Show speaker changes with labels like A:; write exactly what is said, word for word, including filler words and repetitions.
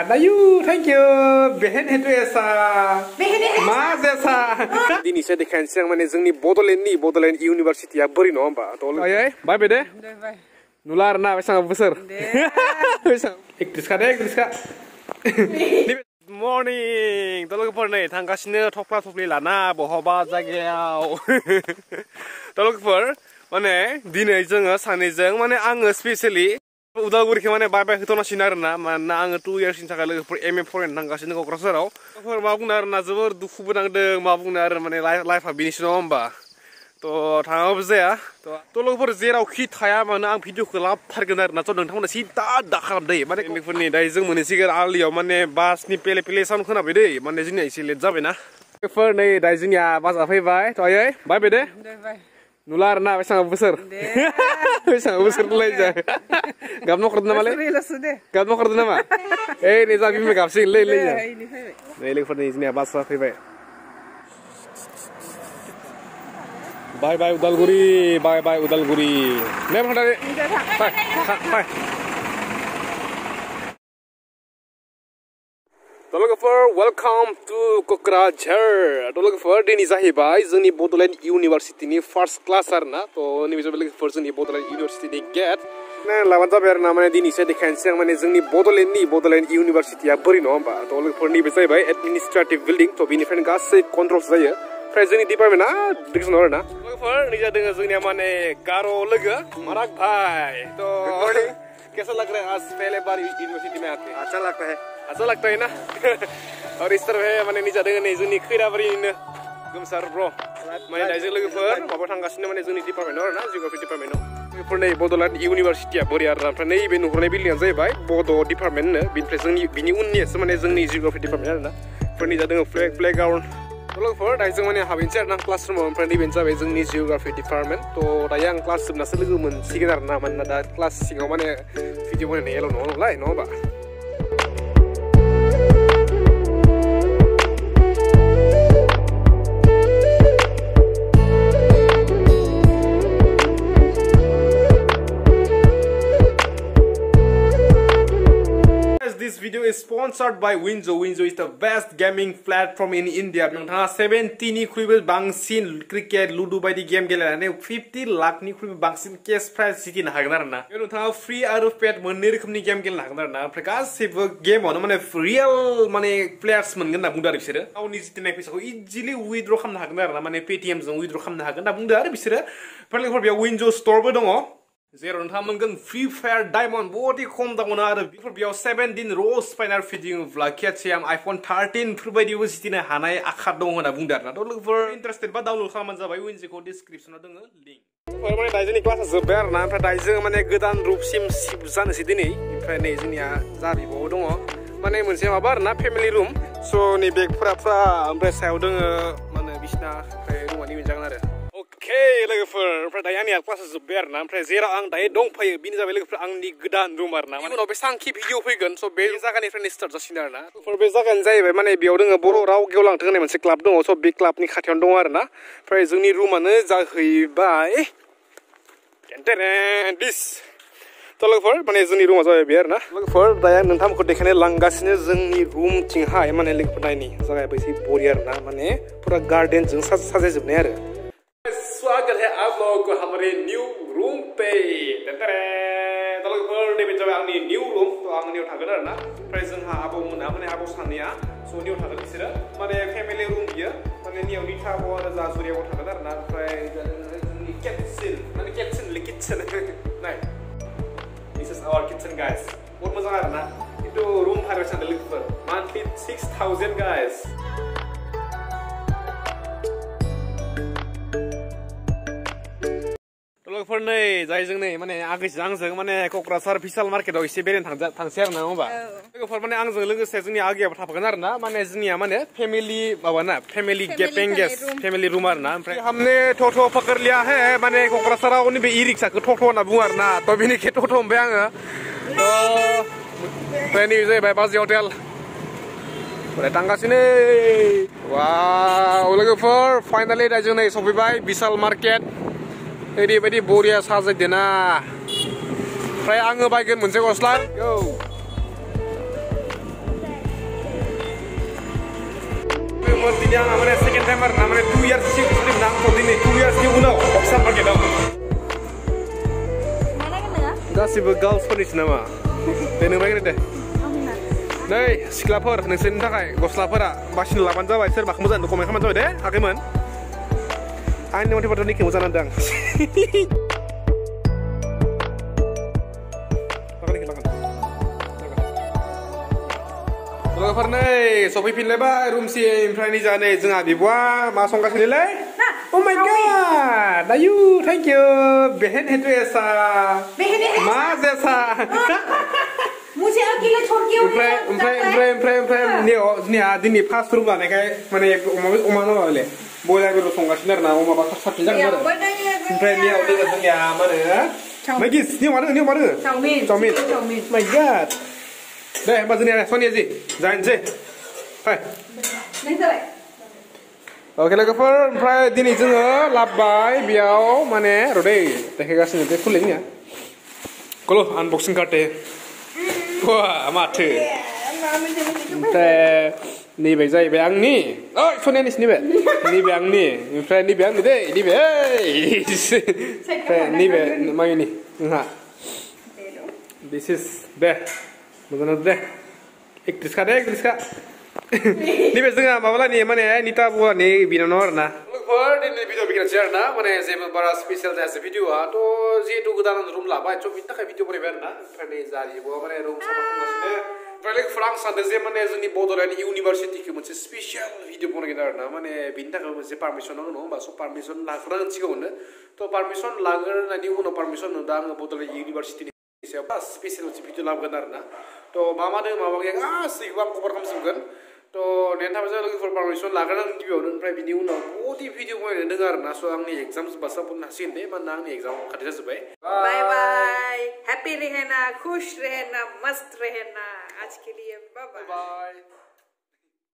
A: दायु thank you बेहेन हेतु ऐसा मा जैसा दिनै से देखानोसै आं माने जोंनि बडलेण्डनि बडलेण्ड इउनिभारसिटिया बोरै नङा होमबा ओइ बाय बाय दे नुला आरोना बेसां बोसोर बेसां एकट्रिस का दे एकट्रिस का मर्निं तलगफोर नै थांगासिनो थफ्ला थफ्लि लाना बहाबा जायगायाव तलगफोर माने दिनै जोङो सानैजों माने आङो स्पेशली उदालगुरिखौ माने बाय बाय होथ'नांसिगोन आरोना मानोना आङो टु इयार्सनि थाखाय लोगोफोर एम ए फरायनो थांगासिनो क'क्राझाराव मा बुंनो आरोना जोबोर दुखुबो नांदों मा बुंनो आरो माने लाइफआ बेनिसो नङा होमबा थ' थाङाबो जाया थ' लोगोफोर जेरावखि थाया मानो आं भिडिअखौ लाबथारगोन आरोना थ' नोंथांमोना सिदा दा खालामदै माने बेफोरनि दायो जों मोनहैसिगोन आलियाव माने बासनि पेले पेले साउन्ड खोनाबाय दै माने जोंनिया एसे लेट जाबायना लोगोफोर नै दायो जोंनिया बासआ फैबाय थ' आयै बाय बाय दे नुला आरोना बेसां बोसोर बेसां बोसोर नुलाय गाबनो खरदो नामालै गाबनो खरदो नामा ओइ नै जा बिमा गाबसिगोन लै लै नै लोगोफोर नै जोंनिया बासआ फैबाय bye bye Udalguri bye bye Udalguri नै भान्डारि बाय बाय लोगोफोर वेलकाम टु क'क्राझार थ' लोगोफोर दिनै जाहैबाय जोंनि बडलेण्ड इउनिभारसिटिनि फार्स्ट क्लास आरोना थ' नैबे जाबाय लोगोफोर जोंनि बडलेण्ड इउनिभारसिटिनि गेट लाबानो जाबाय आरोना माने दिनैसो देखानोसै आं माने जोंनि बडलेण्डनि बडलेण्ड इउनिभारसिटिया बोरै नङा होमबा थ' लोगोफोर नैबे जाहैबाय एडमिनिस्ट्रेटिभ बिल्डिं थ' बेनिफ्रायनो गासै कन्ट्रल्स जायो ओमफ्राय जोंनि डिपार्टमेन्टआ डिरेक्सनाव आरोना लोगोफोर नै जादों जोंनिया माने गार' लोगो माराक भाई थ' कैसा लग रहा है आज पहले बार यूनिवर्सिटी में आके अच्छा लगता है अच्छा लगता है ना और इस तरह है माने निजा दोङो नै जोंनि खैराबारिनिनो गोमसार ब्र माने दाइजों लोगोफोर माबा थांगासिनो माने जोंनि डिपार्टमेन्टआव आरोना जिअग्राफि डिपार्टमेन्टआव लोगोफोर नै बडलेण्ड इउनिभारसिटिया बोरै आरोना ओमफ्राय नैबे नुहुरनाय बिल्डिंआ जाहैबाय बड' डिपार्टमेन्टनो बिनिफ्राय जोंनि बिनि उननियासो माने जोंनि जिअग्राफि डिपार्टमेन्ट आरोना ओमफ्राय निजा दोङो प्ले प्लेग्राउन्ड लोगोफोर दायो जों माने हाबैनोसै आरोना क्लास रुमाव ओमफ्राय नैबेनो जाबाय जोंनि जिअग्राफि डिपार्टमेन्ट थ' दायो आं क्लास जोबनासो लोगो मोनसिगोन आरोना मानोना दा क्लास सिङाव माने भिडिअ बानायनाय एलाव नङा नालाय नङा होमबा This video is sponsored by Winzo. Winzo is the best gaming platform in India. नोंथाङा सेभेन्टि निख्रुइबो बांसिन क्रिकेट लुडु बायदि गेम गेलेनानै फिफ्टि लाखनिख्रुइबो बांसिन केस प्राइज जितिनो हागोन आरोना नोंथाङा फ्रि आरो पेड मोननै रोखोमनि गेम गेलेनो हागोन आरोना ओमफ्राय गासैबो गेमावनो माने रियेल माने प्लेयार्स मोनगोन होनना बुंदों आरो बिसोरो गावनि जितिनाय फैसाखौ इजिलि उइथड्र खालामनो हागोन आरोना माने पेटिएम जों उइथड्र खालामनो हागोन होनना बुंदों आरो बिसोरो ओमफ्राय बेयाव विनज' स्ट'रबो दङ जेराव नोंथाङा मोनगोन फ्रि फायार डायमन्ड बहुद खम दामावनो आरो बेफोर बेयाव सेभेन्टिन र'ज स्पाइनार फिदिङोब्ला केटिएम आइफन थार्टिन फोरबायदिबो जितिनो हानाय आखा दङ होनना बुंदों आरोना थ' लोगोफोर इन्टारेस्टेड बा डाउनलड खालामबानो जाबाय विनज'खौ डिसक्रिपसनाव दङ लिंक माने दायो जोंनि क्लासा जोब्बाय आरोना ओमफ्राय दायो जों माने गोदान रुपसिम शिफ्ट जानोसै दिनै ओमफ्राय नै जोंनिया जाबिबाव दङ माने मोनसे माबा आरोना फेमिलि रुम स' नै बेगफोरा फुरा ओमफ्राय सायाव दङ माने बिसना ओमफ्राय रुमा निमि जागोन आरो अके लोगोफोर ओमफ्राय दायो आंनिया क्लासा जोब्बाय आरोना ओमफ्राय जेराव आं दायो दंफायो बेनो जाबाय लोगोफोर आंनि गोदान रुम आरोना माने उनाव बेसांखि भिडिअ फैगोन स' बे जायगानिफ्रायनो स्टार्ट जासिगोन आरोना बे जायगायानो जाहैबाय माने बेयाव दङ बर' राव गेवलांथों होननाय मोनसे क्लाब दङ स' बे क्लाबनि खाथियावनो दङ आरोना ओमफ्राय जोंनि रुमानो जाहैबाय दिस थ' लोगोफोर माने जोंनि रुमा जाबाय बे आरोना लोगोफोर दायो आं नोंथांमोनखौ देखायनो लांगासिनो जोंनि रुमथिंहाय माने लोगोफोर नायनि जागायाबो एसे बरिया आरोना माने फुरा गार्डेनजों साजायजोबनाय आरो स्वागत है आप लोगों को हमारे न्यू रूम पे तो लोगोफोर नैबे जाबाय आंनि न्यू रूम थ' आं नियाव थागोन आरोना ओमफ्राय जोंहा आबौमोना माने आबौ सानैया स' नियाव थागोन बिसोरो माने फेमिलि रुम बियो माने नियाव निथा आबौ आरो जाजुरियाव थागोन आरोना ओमफ्राय जोंनि किटचेन माने किटचेन किटचेन नाय this is our kitchen guys बहुत मोजां आरोना खिन्थु रुम भाराया सानदों लोगोफोर मान्थलि सिक्स थाउजेन्ड गाइस लोगोफोर नै जायजों नै माने आगैजों आंजों माने क'क्राझार भिशाल मार्केटआव एसे बेरायनो थांसै आरोना होमबा लोगोफोर माने आंजों लोगोसे जोंनि आगैयाबो थाफागोन आरोना माने जोंनिया माने फेमिलि माबाना फेमिलि गेपेंगेस फेमिलि रुम आरोना ओमफ्राय हमने ट'ट' पकड़ लिया है माने क'क्राझाराव नैबे इ रिक्साखौ ट'ट' होनना बुङो आरोना थ' बेनिखाय ट'ट' हमबाय आङो ओमफ्राय नैबे जाहैबाय बाजै हटेल ओमफ्राय थांगासिनो वाव लोगोफोर फाइनालि दा जों नै सफैबाय भिशाल मार्केट ओरैबायदि बरिया साजायदोना ओमफ्राय आङो बायगोन मोनसे गस्ला लोगोफोर दिनै आंहा माने सेकेन्ड टाइम आरो ना माने टु इयार्स सिगां सोलिबोदों आंखौ दिनै टु इयार्सनि उनाव अक्सार मार्केटआव गासिबो गार्ल्सफोरनिसो नामा दे नों बायग्रो दे नै सिख्लाफोर नोंसोरनि थाखाय गस्लाफोरा बासिनो लाबानो जाबाय सोर माखौ मोजां कमेन्ट खालामबानो जाबाय दे आगैमोन आंनि मथेबाथ' निखौ मोजां नांदों लोगोफोर नै सफैफिनलायबाय रुमसिम ओमफ्राय नै जोंहा नै जोंहा बिब'आ मा संगासिनोलै Oh my god! Dayu, thank you. बहन है तो ऐसा माँ जैसा
B: मुझे अकेले छोड़ के
A: उम्फ्राय उम्फ्राय उम्फ्राय उम्फ्राय उम्फ्राय नियो निया दिनै फार्स्ट रुम लानायखाय माने अमा अमा नामाले बयलार बेदर संगासिनो आरो ना अमा बासा साबसिन जागोन आरो ओमफ्राय नियाव दोङो जोंनिया मा होनो मैगिस नियाव मा दोङो नियाव मा दोङो चाउमिन चाउमिन my god दे होमबा जोंनिया सनिया जि जायनोसै फाय
B: नों जाबाय
A: Oke लोगोफोर ओमफ्राय दिनै जोङो लाबबाय बेयाव माने रदै देखायगासिनो बे खुलिनिया कल आनबक्सिं कार्टे wah माथो ओमफ्राय नैबे जाहैबाय आंनि ओइ सनियानि नैबे नैबे आंनि ओमफ्राय नैबे आंनि दै नैबे ओमफ्राय नैबे माइनि नोंहा this is दे मोजां दे एक्ट्रिसखा दे एक्ट्रिसखा नैबे जोंहा माबालानि माने निता बुवानि बिनानाव आरो ना लोगोफोर दिनै भिडिअ बिगिरनोसै आरो ना माने जेबो बारा स्पेसियेल जायासै भिडिअआ थ' जिहेतु गोदान रुम लाबाय थ' बिनि थाखाय भिडिअ बानायबाय आरो ना ओमफ्राय नै जारिबो माने रुम साफा खालामगासिनो ओमफ्राय लोगोफोर आं सानदों जे माने जोंनि बड'लेण्ड इउनिभारसिटिखौ मोनसे स्पेसियेल भिडिअ बनायगोन आरो ना माने बिनि थाखाय मोनसे पारमिसन नांगौ नङा होमबा स' पारमिसन लाग्रोनांगोन सिगाङावनो थ' पारमिसन लाग्रोनायनि उनाव पारमिसन दा आङो बड'लेण्ड इउनिभारसिटिनि सायाव स्पेसियेल मोनसे भिडिअ लाबोगोन आरो ना थ' मा मा दङ माबा गैया गासैखौबो आं कभार खालामजोबगोन तो नेन थाबा लोगोफोर पारमिसन लाग्रोनांगोन गिबियावनो ओमफ्राय बिनि उनाव बहुद भिडिअ बनायनो दोङो आरो ना स' आंनि एग्जाम जोब्बासो बुंनो हासिगोन दे मानोना आंनि एग्जाम खाथि जाजोब्बाय
B: बाय बाय हैप्पी रहना खुश रहना मस्त रहना आज के लिए बाय बाय